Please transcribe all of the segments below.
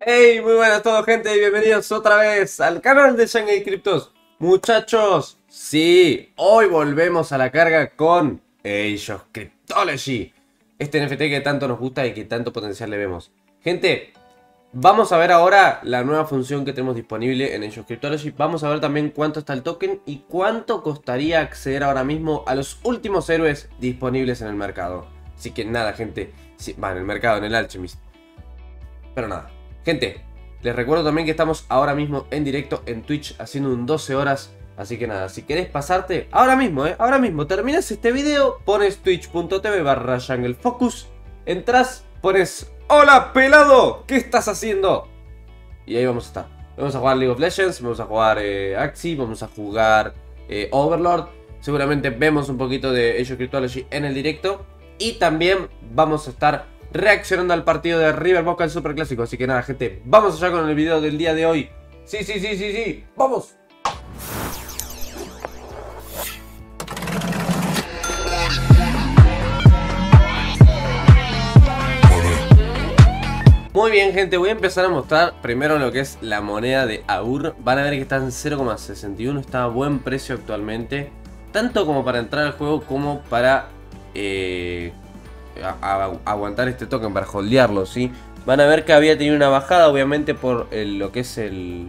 Hey, muy buenas a todos, gente, y bienvenidos otra vez al canal de Shanghai Cryptos. Muchachos, sí, hoy volvemos a la carga con Age of Cryptology, este NFT que tanto nos gusta y que tanto potencial le vemos. Gente, vamos a ver ahora la nueva función que tenemos disponible en Age of Cryptology. Vamos a ver también cuánto está el token y cuánto costaría acceder ahora mismo a los últimos héroes disponibles en el mercado. Así que nada, gente, en el mercado, en el Alchemist. Pero nada. Gente, les recuerdo también que estamos ahora mismo en directo en Twitch haciendo un 12 horas. Así que nada, si querés pasarte ahora mismo, ahora mismo terminas este video, pones twitch.tv/JungleFocus, entras, pones "Hola pelado, ¿qué estás haciendo?" Y ahí vamos a estar. Vamos a jugar League of Legends, vamos a jugar Axie, vamos a jugar Overlord. Seguramente vemos un poquito de Age of Cryptology en el directo. Y también vamos a estar reaccionando al partido de River Boca, el Superclásico. Así que nada, gente, vamos allá con el video del día de hoy. Sí, ¡vamos! Muy bien, gente, voy a empezar a mostrar primero lo que es la moneda de AUR. Van a ver que está en 0,61, está a buen precio actualmente. Tanto como para entrar al juego como para aguantar este token, para holdearlo, ¿sí? Van a ver que había tenido una bajada, obviamente, por lo que es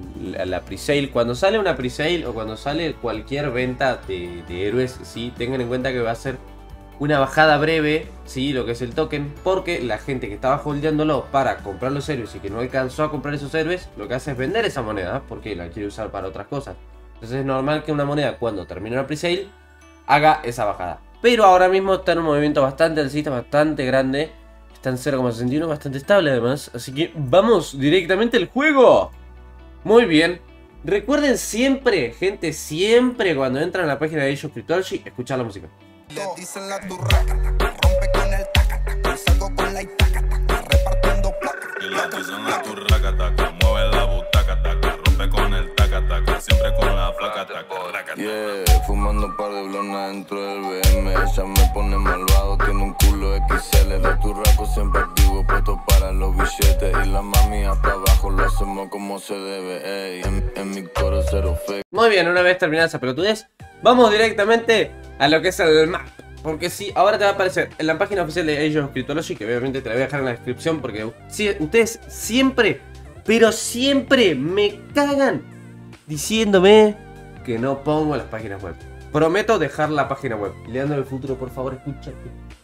la presale. Cuando sale una presale o cuando sale cualquier venta de héroes, ¿sí? Tengan en cuenta que va a ser una bajada breve, ¿sí? Lo que es el token, porque la gente que estaba holdeándolo para comprar los héroes y que no alcanzó a comprar esos héroes, lo que hace es vender esa moneda, porque la quiere usar para otras cosas. Entonces es normal que una moneda, cuando termine una presale, haga esa bajada. Pero ahora mismo está en un movimiento bastante alcista, bastante grande. Está en 0,61, bastante estable además. Así que vamos directamente al juego. Muy bien. Recuerden siempre, gente, siempre cuando entran a la página de Age of Cryptology, escuchar la música. Le dicen la turraca, rompe con el taca, taca, salgo con la itaca, taca, repartiendo placa. Y le dicen la turraca, taca, mueve la butaca, taca, rompe con el taca, taca, siempre con la flaca, taca, raca. Yeah, fumando un par de blonas dentro del BM, ella me pone malvado, tiene un culo XL, de turraco siempre activo, puesto para los billetes, y la mami hasta abajo lo hacemos como se debe, ey, en mi coro cero fake. Muy bien, una vez terminada esa pelotudez, vamos directamente a lo que es el map. Porque sí, ahora te va a aparecer en la página oficial de Age of Cryptology, que obviamente te la voy a dejar en la descripción, porque sí, ustedes siempre, pero siempre me cagan diciéndome que no pongo las páginas web. Prometo dejar la página web. Leandro del futuro, por favor, escúchate.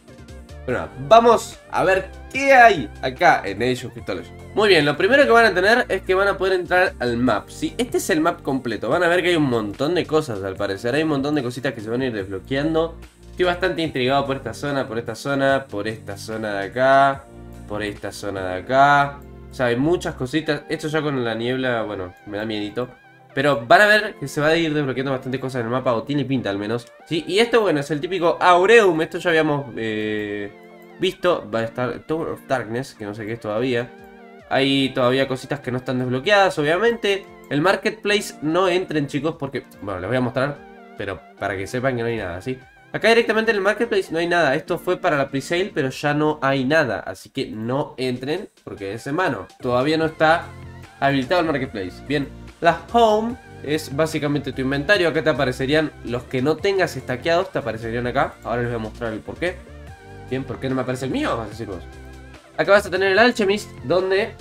Pero nada, vamos a ver qué hay acá en Age of Cryptology. Muy bien, lo primero que van a tener es que van a poder entrar al map, ¿sí? Este es el map completo. Van a ver que hay un montón de cosas, al parecer. Hay un montón de cositas que se van a ir desbloqueando. Estoy bastante intrigado por esta zona, por esta zona, por esta zona de acá, por esta zona de acá. O sea, hay muchas cositas. Esto ya con la niebla, bueno, me da miedito. Pero van a ver que se va a ir desbloqueando bastante cosas en el mapa, o tiene pinta al menos, ¿sí? Y esto, bueno, es el típico Aureum. Esto ya habíamos visto. Va a estar Tower of Darkness, que no sé qué es todavía. Hay todavía cositas que no están desbloqueadas, obviamente. El Marketplace no entren, chicos, porque, bueno, les voy a mostrar, pero para que sepan que no hay nada, ¿sí? Acá directamente en el Marketplace no hay nada. Esto fue para la presale, pero ya no hay nada. Así que no entren, porque es en mano. Todavía no está habilitado el Marketplace. Bien, la Home es básicamente tu inventario. Acá te aparecerían los que no tengas stackeados, te aparecerían acá. Ahora les voy a mostrar el porqué. Bien, ¿por qué no me aparece el mío? Vas a decir vos. Acá vas a tener el Alchemist, donde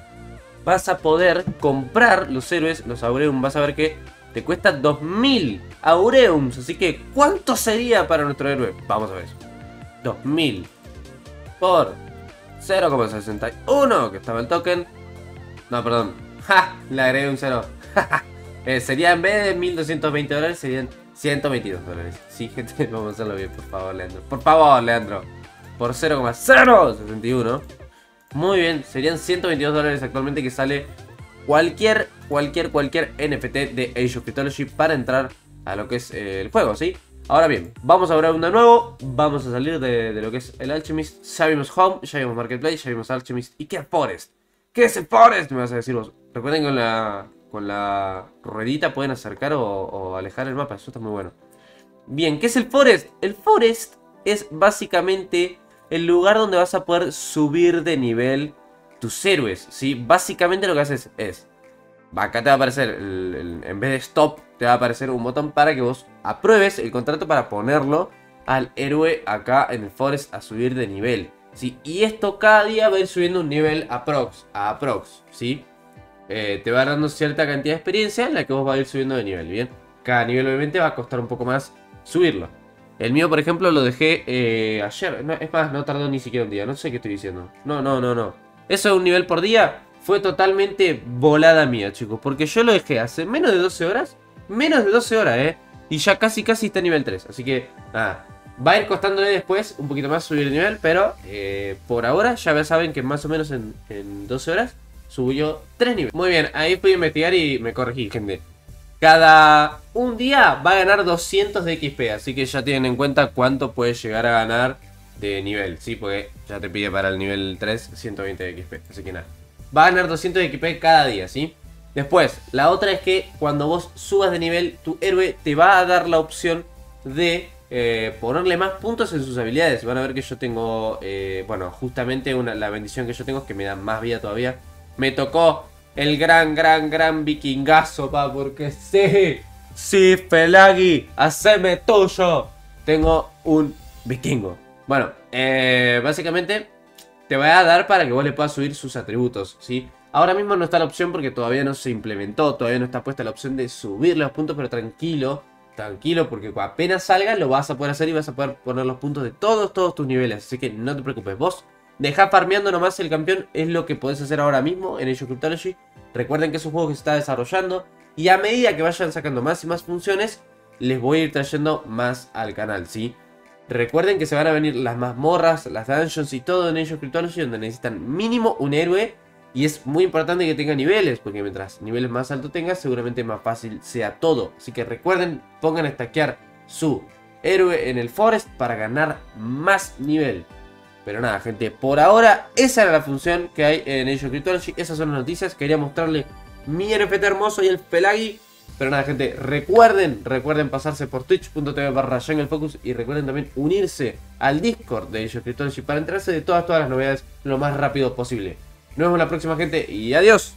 vas a poder comprar los héroes, los Aureum. Vas a ver que te cuesta 2000 Aureums. Así que, ¿cuánto sería para nuestro héroe? Vamos a ver eso. 2000 por 0,61, que estaba el token. No, perdón. ¡Ja! Le agregué un 0. Sería, en vez de 1220 dólares, serían 122 dólares. Sí, gente, vamos a hacerlo bien, por favor, Leandro. Por favor, Leandro. Por 0,061. Muy bien, serían 122 dólares actualmente, que sale cualquier NFT de Age of Cryptology para entrar a lo que es el juego, ¿sí? Ahora bien, vamos a abrir uno nuevo. Vamos a salir de lo que es el Alchemist. Ya vimos Home, ya vimos Marketplace, ya vimos Alchemist. ¿Y qué es Forest? ¿Qué es el Forest? Me vas a decir vos. Recuerden que con la ruedita pueden acercar o alejar el mapa. Eso está muy bueno. Bien, ¿qué es el Forest? El Forest es básicamente el lugar donde vas a poder subir de nivel tus héroes, ¿sí? Básicamente lo que haces es, acá te va a aparecer, en vez de stop, te va a aparecer un botón para que vos apruebes el contrato para ponerlo al héroe acá en el Forest a subir de nivel, ¿sí? Y esto cada día va a ir subiendo un nivel aprox, ¿sí? Te va dando cierta cantidad de experiencia en la que vos vas a ir subiendo de nivel, ¿bien? Cada nivel obviamente va a costar un poco más subirlo. El mío, por ejemplo, lo dejé ayer. No, es más, no tardó ni siquiera un día. No sé qué estoy diciendo. No. Eso de un nivel por día fue totalmente volada mía, chicos. Porque yo lo dejé hace menos de 12 horas. Menos de 12 horas, y ya casi está nivel 3. Así que, nada. Va a ir costándole después un poquito más subir el nivel. Pero por ahora ya saben que más o menos en 12 horas subió 3 niveles. Muy bien, ahí fui a investigar y me corregí, gente. Cada un día va a ganar 200 de XP, así que ya tienen en cuenta cuánto puedes llegar a ganar de nivel, ¿sí? Porque ya te pide para el nivel 3 120 de XP, así que nada. Va a ganar 200 de XP cada día, ¿sí? Después, la otra es que cuando vos subas de nivel, tu héroe te va a dar la opción de ponerle más puntos en sus habilidades. Van a ver que yo tengo, bueno, justamente la bendición que yo tengo es que me da más vida todavía. Me tocó el gran vikingazo, porque sí, Pelagi, haceme tuyo. Tengo un vikingo. Bueno, básicamente te va a dar para que vos le puedas subir sus atributos, ¿sí? Ahora mismo no está la opción porque todavía no se implementó, todavía no está puesta la opción de subir los puntos, pero tranquilo, porque apenas salga lo vas a poder hacer y vas a poder poner los puntos de todos tus niveles, así que no te preocupes, vos dejá farmeando nomás el campeón, es lo que podés hacer ahora mismo en Age of Cryptology. Recuerden que es un juego que se está desarrollando y a medida que vayan sacando más y más funciones, les voy a ir trayendo más al canal, ¿sí? Recuerden que se van a venir las mazmorras, las dungeons y todo en Age of Cryptology, donde necesitan mínimo un héroe. Y es muy importante que tenga niveles, porque mientras niveles más altos tengas, seguramente más fácil sea todo. Así que recuerden, pongan a stackear su héroe en el Forest para ganar más nivel. Pero nada, gente, por ahora esa era la función que hay en Age of Cryptology. Esas son las noticias, quería mostrarle mi NFT hermoso y el Pelagi. Pero nada, gente, recuerden pasarse por twitch.tv/JungleFocus. Y recuerden también unirse al Discord de Age of Cryptology para enterarse de todas las novedades lo más rápido posible. Nos vemos la próxima, gente, y adiós.